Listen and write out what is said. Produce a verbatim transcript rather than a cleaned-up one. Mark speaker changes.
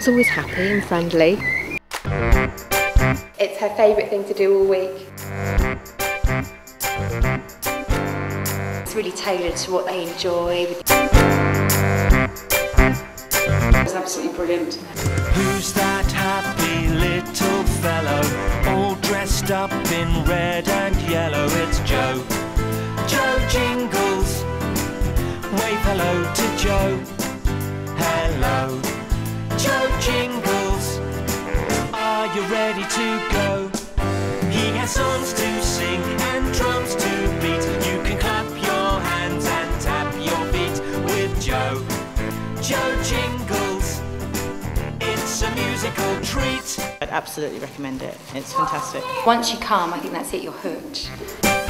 Speaker 1: It's always happy and friendly.
Speaker 2: It's her favourite thing to do all week. It's really tailored to what they enjoy.
Speaker 3: It's absolutely brilliant.
Speaker 4: Who's that happy little fellow, all dressed up in red and yellow? It's Jo, Jo Jingles. Wave hello to Jo. Hello, Jo Jingles. Are you ready to go? He has songs to sing and drums to beat. You can clap your hands and tap your feet with Jo, Jo Jingles. It's a musical treat.
Speaker 5: I'd absolutely recommend it. It's fantastic.
Speaker 2: Once you come, I think that's it, you're hooked.